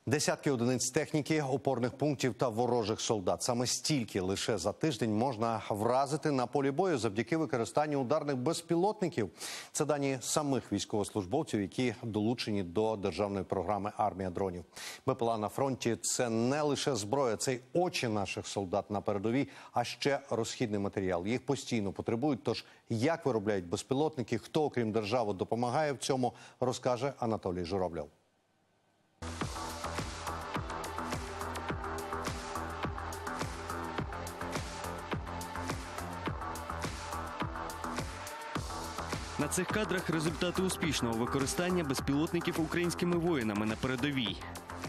Десятки одиниць техніки, опорних пунктів та ворожих солдат. Саме стільки лише за тиждень можна вразити на полі бою завдяки використанню ударних безпілотників. Це дані самих військовослужбовців, які долучені до державної програми «Армія дронів». БПЛА на фронті – це не лише зброя, це й очі наших солдат на передовій, а ще розхідний матеріал. Їх постійно потребують, тож як виробляють безпілотники, хто, окрім держави, допомагає в цьому, розкаже Анатолій Журавльов. На цих кадрах результати успішного використання безпілотників українськими воїнами на передовій.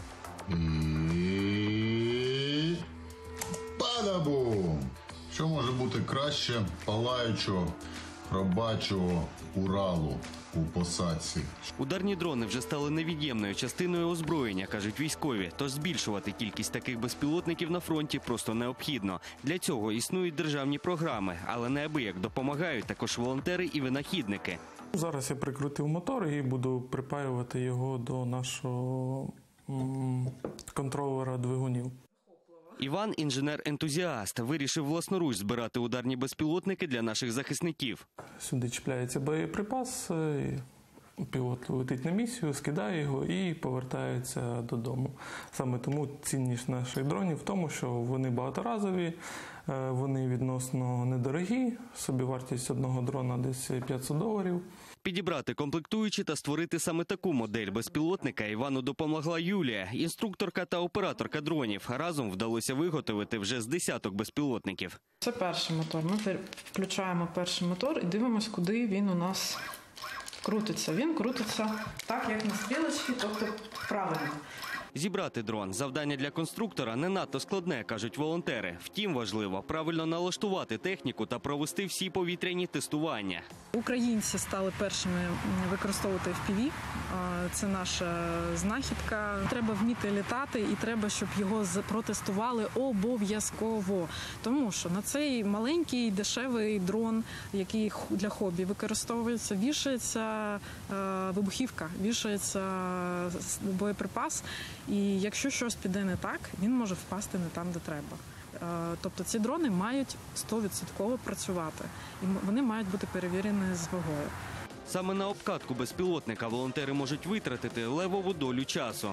Падабум! Що може бути краще палаючого, хробачого Уралу у посадці? Ударні дрони вже стали невід'ємною частиною озброєння, кажуть військові. Тож збільшувати кількість таких безпілотників на фронті просто необхідно. Для цього існують державні програми, але неабияк допомагають також волонтери і винахідники. Зараз я прикрутив мотор і буду припаювати його до нашого контролера двигунів. Іван, інженер-ентузіаст, вирішив власноруч збирати ударні безпілотники для наших захисників. Сюди чіпляється боєприпас, пілот летить на місію, скидає його і повертається додому. Саме тому цінність наших дронів в тому, що вони багаторазові, вони відносно недорогі, собівартість одного дрона десь $500. Підібрати комплектуючі та створити саме таку модель безпілотника Івану допомогла Юлія, інструкторка та операторка дронів. Разом вдалося виготовити вже з десяток безпілотників. Це перший мотор. Ми включаємо перший мотор і дивимося, куди він у нас крутиться. Він крутиться так, як на стрілочці, тобто правильно. Зібрати дрон – завдання для конструктора не надто складне, кажуть волонтери. Втім, важливо правильно налаштувати техніку та провести всі повітряні тестування. Українці стали першими використовувати FPV. Це наша знахідка. Треба вміти літати і треба, щоб його протестували обов'язково. Тому що на цей маленький дешевий дрон, який для хобі використовується, вішається вибухівка, вішається боєприпас. І якщо щось піде не так, він може впасти не там, де треба. Тобто ці дрони мають 100% працювати. І вони мають бути перевірені з вагою. Саме на обкатку безпілотника волонтери можуть витратити левову долю часу.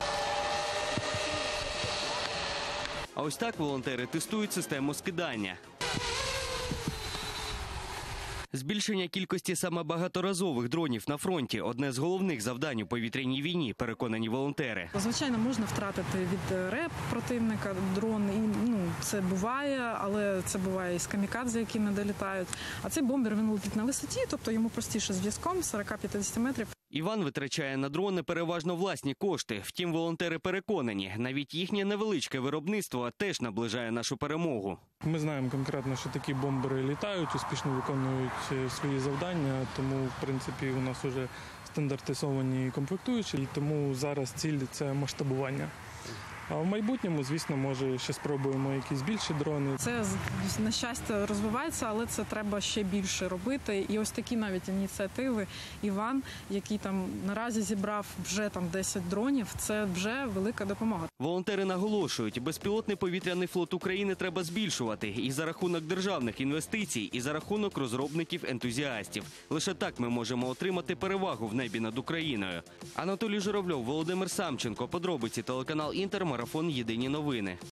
А ось так волонтери тестують систему скидання. Збільшення кількості саме багаторазових дронів на фронті – одне з головних завдань у повітряній війні, переконані волонтери. Звичайно, можна втратити від РЕП противника дрон, і це буває, але це буває і з камікадзе, які не долітають. А цей бомбер, він летить на висоті, тобто йому простіше зв'язком 40-50 метрів. Іван витрачає на дрони переважно власні кошти. Втім, волонтери переконані, навіть їхнє невеличке виробництво теж наближає нашу перемогу. Ми знаємо конкретно, що такі бомбери літають, успішно виконують свої завдання, тому, в принципі, у нас вже стандартизовані комплектуючі, і тому зараз ціль – це масштабування. А в майбутньому, звісно, може, ще спробуємо якісь більші дрони. Це, на щастя, розвивається, але це треба ще більше робити. І ось такі навіть ініціативи. Іван, який там наразі зібрав вже 10 дронів, це вже велика допомога. Волонтери наголошують, безпілотний повітряний флот України треба збільшувати і за рахунок державних інвестицій, і за рахунок розробників-ентузіастів. Лише так ми можемо отримати перевагу в небі над Україною. Анатолій Журавльов, Володимир Самченко. Подробиці телеканал «Інтер», марафон «Єдині новини».